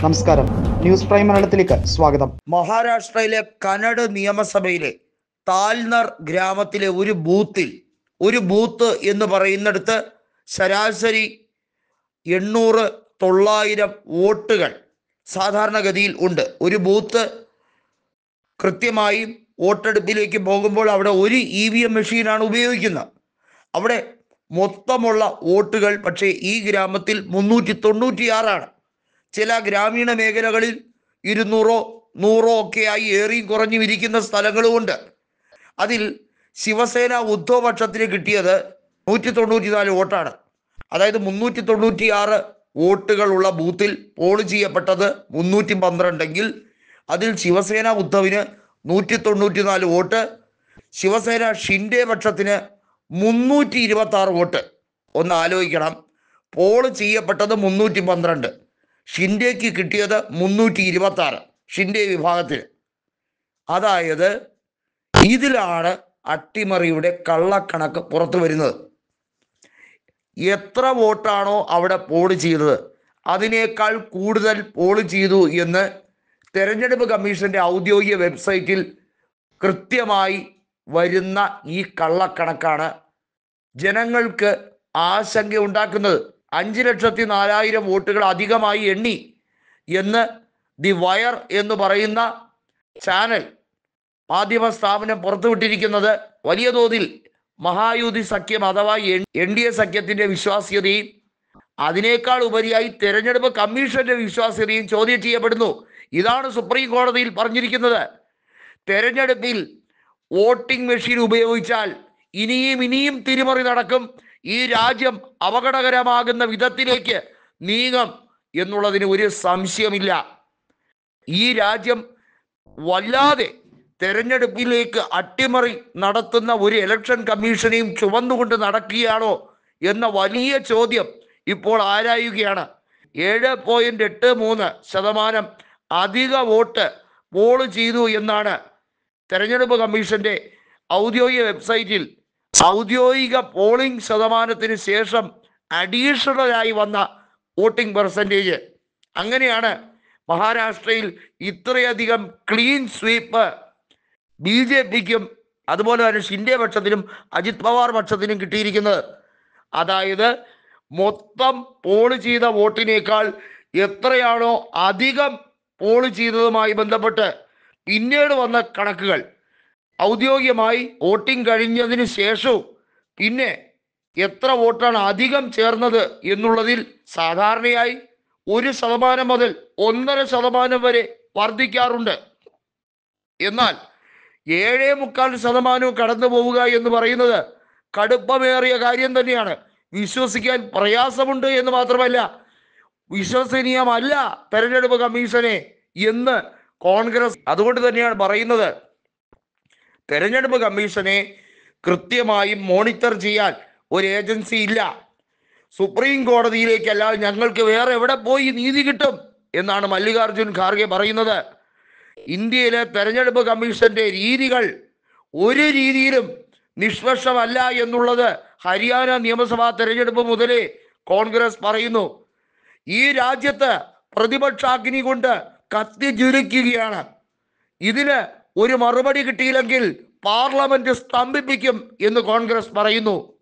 നമസ്കാരം, news prime മലയാളത്തിലേക്ക് സ്വാഗതം. മഹാരാഷ്ട്രയിലെ കനഡ് നിയമസഭയിലെ താൽനർ ഗ്രാമത്തിലെ ഒരു ബൂത്ത് എന്ന് പറയുന്നിടത്ത് ശരാശരി 800-900 വോട്ടുകൾ സാധാരണഗതിയിൽ ഉണ്ട്. ഒരു ബൂത്ത് കൃത്യമായും വോട്ടെടുപ്പിലേക്ക് പോകുമ്പോൾ അവിടെ ഒരു EVM മെഷീനാണ് ഉപയോഗിക്കുന്നത്. അവിടെ മൊത്തമുള്ള വോട്ടുകൾ പക്ഷേ ഈ ഗ്രാമത്തിൽ 396 ചില ഗ്രാമീണ മേഖലകളിൽ 200-100 ഒക്കെയായി ഏറിയും കുറഞ്ഞും ഇരിക്കുന്ന സ്ഥലങ്ങളുമുണ്ട്. അതിൽ ശിവസേന ഉദ്ധവ് പക്ഷത്തിന് കിട്ടിയത് 194 വോട്ടാണ്. അതായത് 396 വോട്ടുകളുള്ള ബൂത്തിൽ പോൾ ചെയ്യപ്പെട്ടത് 312 എങ്കിൽ അതിൽ ശിവസേന ഉദ്ധവിന് 194 വോട്ട്, ശിവസേന ഷിൻഡെ പക്ഷത്തിന് 326 വോട്ട്. ഒന്ന് ആലോചിക്കണം, പോൾ ചെയ്യപ്പെട്ടത് 312, ഷിൻഡെക്ക് കിട്ടിയത് 326 ഷിൻഡെ വിഭാഗത്തിന്. അതായത് ഇതിലാണ് അട്ടിമറിയുടെ കള്ളക്കണക്ക് പുറത്തു വരുന്നത്. എത്ര വോട്ടാണോ അവിടെ പോൾ ചെയ്തത് അതിനേക്കാൾ കൂടുതൽ പോൾ ചെയ്തു എന്ന് തെരഞ്ഞെടുപ്പ് കമ്മീഷന്റെ ഔദ്യോഗിക വെബ്സൈറ്റിൽ കൃത്യമായി വരുന്ന ഈ കള്ളക്കണക്കാണ് ജനങ്ങൾക്ക് ആശങ്ക ഉണ്ടാക്കുന്നത്. 5,04,000 വോട്ടുകൾ അധികമായി എണ്ണി എന്ന് ദി വയർ എന്ന് പറയുന്ന ചാനൽ മാധ്യമ സ്ഥാപനം പുറത്തുവിട്ടിരിക്കുന്നത് വലിയ തോതിൽ മഹായുതി സഖ്യം അഥവാ NDA സഖ്യത്തിന്റെ വിശ്വാസ്യതയും അതിനേക്കാൾ ഉപരിയായി തെരഞ്ഞെടുപ്പ് കമ്മീഷന്റെ വിശ്വാസ്യതയും ചോദ്യം ചെയ്യപ്പെടുന്നു. ഇതാണ് സുപ്രീം കോടതിയിൽ പറഞ്ഞിരിക്കുന്നത്. തെരഞ്ഞെടുപ്പിൽ വോട്ടിംഗ് മെഷീൻ ഉപയോഗിച്ചാൽ ഇനിയും തിരിമറി നടക്കും, ഈ രാജ്യം അപകടകരമാകുന്ന വിധത്തിലേക്ക് നീങ്ങും എന്നുള്ളതിന് ഒരു സംശയമില്ല. ഈ രാജ്യം വല്ലാതെ തെരഞ്ഞെടുപ്പിലേക്ക് അട്ടിമറി നടത്തുന്ന ഒരു ഇലക്ഷൻ കമ്മീഷനെയും ചുമന്നുകൊണ്ട് നടക്കുകയാണോ എന്ന വലിയ ചോദ്യം ഇപ്പോൾ ആരായുകയാണ്. 7.83% അധിക വോട്ട് പോൾ ചെയ്തു എന്നാണ് തെരഞ്ഞെടുപ്പ് കമ്മീഷന്റെ ഔദ്യോഗിക വെബ്സൈറ്റിൽ ഔദ്യോഗിക പോളിംഗ് ശതമാനത്തിന് ശേഷം അഡീഷണലായി വന്ന വോട്ടിംഗ് പെർസെൻറ്റേജ്. അങ്ങനെയാണ് മഹാരാഷ്ട്രയിൽ ഇത്രയധികം ക്ലീൻ സ്വീപ്പ് BJPക്കും അതുപോലെ തന്നെ ഷിൻഡെ പക്ഷത്തിനും അജിത് പവാർ പക്ഷത്തിനും കിട്ടിയിരിക്കുന്നത്. അതായത് മൊത്തം പോൾ ചെയ്ത വോട്ടിനേക്കാൾ എത്രയാണോ അധികം പോൾ ചെയ്തതുമായി ബന്ധപ്പെട്ട് പിന്നീട് വന്ന കണക്കുകൾ ഔദ്യോഗികമായി വോട്ടിംഗ് കഴിഞ്ഞതിന് ശേഷവും പിന്നെ എത്ര വോട്ടാണ് അധികം ചേർന്നത് എന്നുള്ളതിൽ സാധാരണയായി 1% മുതൽ 1.5% വരെ വർദ്ധിക്കാറുണ്ട്. എന്നാൽ 7.25% കടന്നു പോവുക എന്ന് പറയുന്നത് കടുപ്പമേറിയ കാര്യം തന്നെയാണ്. വിശ്വസിക്കാൻ പ്രയാസമുണ്ട് എന്ന് മാത്രമല്ല, വിശ്വസനീയമല്ല തെരഞ്ഞെടുപ്പ് കമ്മീഷനെ എന്ന് കോൺഗ്രസ്. അതുകൊണ്ട് തന്നെയാണ് പറയുന്നത്, തെരഞ്ഞെടുപ്പ് കമ്മീഷനെ കൃത്യമായും മോണിറ്റർ ചെയ്യാൻ ഒരു ഏജൻസി ഇല്ല. സുപ്രീം കോടതിയിലേക്കല്ലാതെ ഞങ്ങൾക്ക് വേറെ എവിടെ പോയി നീതി കിട്ടും എന്നാണ് മല്ലികാർജുൻ ഖാർഗെ പറയുന്നത്. ഇന്ത്യയിലെ തെരഞ്ഞെടുപ്പ് കമ്മീഷന്റെ രീതികൾ ഒരു രീതിയിലും നിഷ്പക്ഷമല്ല എന്നുള്ളത് ഹരിയാന നിയമസഭാ തെരഞ്ഞെടുപ്പ് മുതലേ കോൺഗ്രസ് പറയുന്നു. ഈ രാജ്യത്ത് പ്രതിപക്ഷാഗ്നി കൊണ്ട് കത്തിജ്വലിക്കുകയാണ്. ഇതിന് ഒരു മറുപടി കിട്ടിയില്ലെങ്കിൽ പാർലമെന്റ് സ്തംഭിപ്പിക്കും എന്ന് കോൺഗ്രസ് പറയുന്നു.